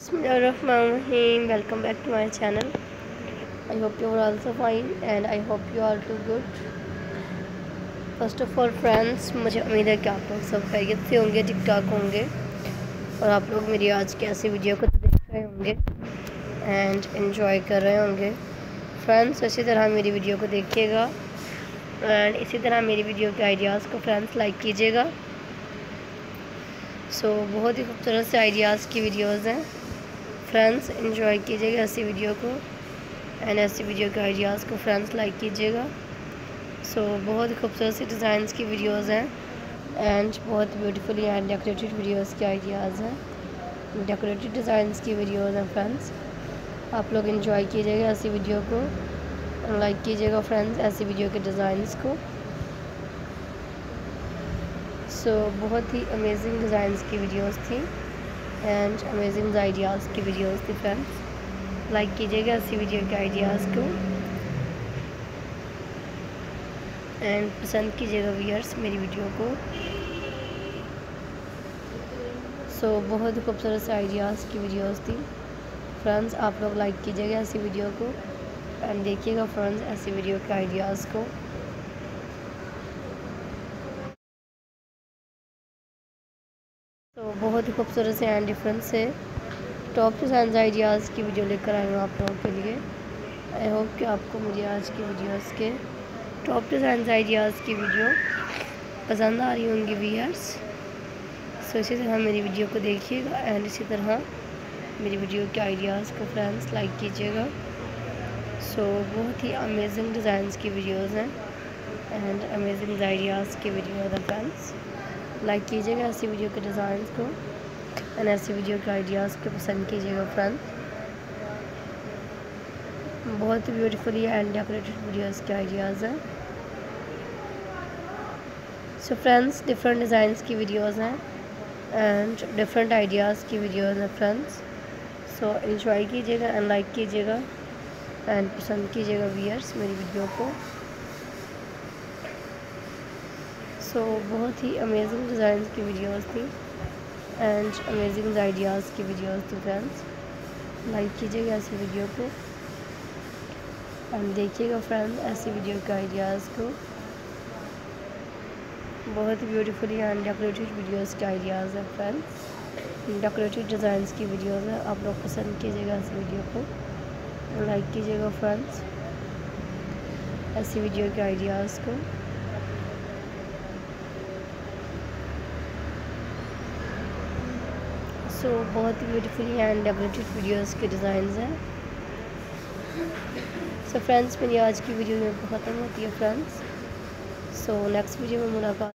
Bismillahirrahmanirrahim. Welcome back to my channel. I hope you are also fine and I hope you are too good. First of all friends, मुझे उम्मीद है कि आप लोग सब खैरियत से होंगे, ठीक ठाक होंगे और आप लोग मेरी आज की ऐसी वीडियो को देख रहे होंगे एंड एंजॉय कर रहे होंगे। फ्रेंड्स, इसी तरह मेरी वीडियो को देखिएगा एंड इसी तरह मेरी वीडियो के आइडियाज़ को फ्रेंड्स लाइक कीजिएगा। बहुत ही खूबसूरत से आइडियाज़ की वीडियोज़ हैं फ्रेंड्स, एंजॉय कीजिएगा ऐसी वीडियो को एंड ऐसी वीडियो के आइडियाज़ को फ्रेंड्स लाइक कीजिएगा। बहुत ही खूबसूरत सी डिज़ाइंस की वीडियोज़ हैं एंड बहुत ब्यूटीफुली एंड डेकोरेटेड वीडियोज़ के आइडियाज़ हैं, डेकोरेटेड डिज़ाइंस की वीडियोज़ हैं फ्रेंड्स। आप लोग एंजॉय कीजिएगा ऐसी वीडियो को, लाइक कीजिएगा फ्रेंड्स ऐसी वीडियो के डिज़ाइंस को। बहुत ही अमेजिंग डिज़ाइंस की वीडियोज़ थी एंड अमेजिंग आइडियाज़ की वीडियोज़ थी फ्रेंड्स। लाइक कीजिएगा ऐसी वीडियो के आइडियाज़ को एंड पसंद कीजिएगा व्यूअर्स मेरी वीडियो को। बहुत ही खूबसूरत से आइडियाज़ की वीडियोज़ थी फ्रेंड्स। आप लोग लाइक कीजिएगा ऐसी वीडियो को एंड देखिएगा फ्रेंड्स ऐसी वीडियो के आइडियाज़ को। बहुत ही खूबसूरत से एंड डिफरेंट से टॉप डिज़ाइन आइडियाज़ की वीडियो लेकर आई हूँ आप लोगों के लिए। आई होप कि आपको मेरी आज की वीडियोज़ के टॉप डिज़ाइन आइडियाज़ की वीडियो पसंद आ रही होंगी व्यूअर्स। इसी तरह मेरी वीडियो को देखिएगा एंड इसी तरह मेरी वीडियो के आइडियाज़ को फ्रेंड्स लाइक कीजिएगा। बहुत ही अमेजिंग डिज़ाइंस की वीडियोज़ हैं एंड अमेजिंग आइडियाज़ की वीडियोज़ हैं फ्रेंड्स। लाइक कीजिएगा ऐसी वीडियो के डिज़ाइंस को एंड ऐसी वीडियो के आइडियाज़ को पसंद कीजिएगा फ्रेंड्स। बहुत ही ब्यूटीफुली एंड डेकोरेटेड वीडियोज़ के आइडियाज़ हैं। फ्रेंड्स, डिफरेंट डिज़ाइंस की वीडियोज़ हैं एंड डिफरेंट आइडियाज़ की वीडियोज़ हैं फ्रेंड्स। एंजॉय कीजिएगा एंड लाइक कीजिएगा एंड पसंद कीजिएगा व्यूअर्स मेरी वीडियो को। बहुत ही अमेजिंग डिज़ाइंस की वीडियोज़ थी एंड अमेजिंग आइडियाज़ की वीडियोज़ थी फ्रेंड्स। लाइक कीजिएगा ऐसी वीडियो को एंड देखिएगा फ्रेंड्स ऐसी वीडियो के आइडियाज़ को। बहुत ही ब्यूटीफुली एंड डेकोरेटेड वीडियोज़ के आइडियाज़ हैं फ्रेंड्स, डेकोरेटेड डिज़ाइंस की वीडियोज़ हैं। आप लोग पसंद कीजिएगा इस वीडियो को, लाइक कीजिएगा फ्रेंड्स ऐसी वीडियो के आइडियाज़ को। बहुत ही ब्यूटीफुली एंड डेकोरेटेड वीडियोज़ के डिज़ाइंस हैं। फ्रेंड्स, मेरी आज की वीडियो में ख़त्म होती है फ्रेंड्स। नेक्स्ट वीडियो में मुलाकात।